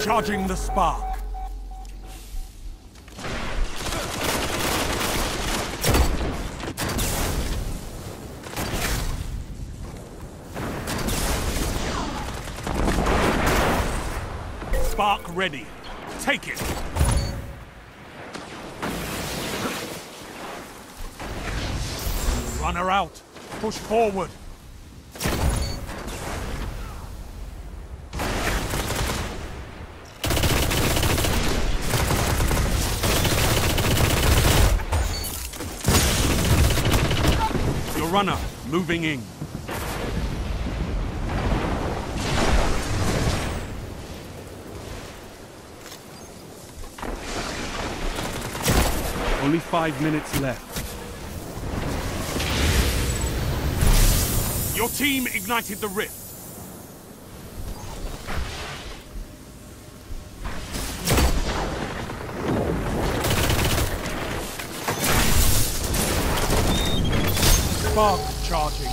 Charging the spark. Spark ready. Take it. Runner out. Push forward. Your runner moving in. Only 5 minutes left. Your team ignited the rift. Spark charging.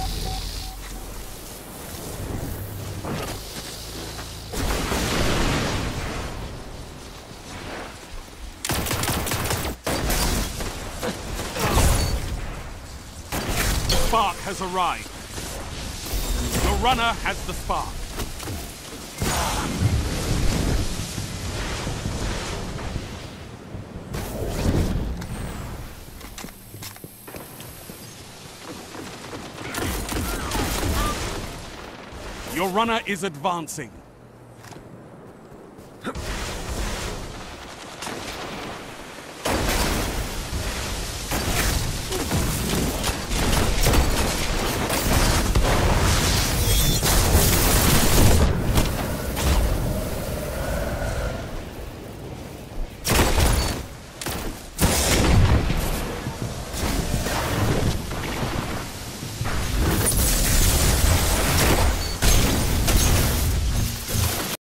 Spark has arrived. Your runner has the spark. Your runner is advancing.